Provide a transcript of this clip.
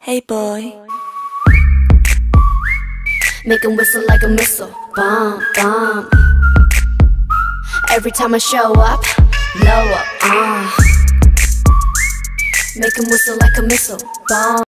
Hey boy, make him whistle like a missile. Bomb, bomb. Every time I show up, blow up. Make him whistle like a missile. Bomb.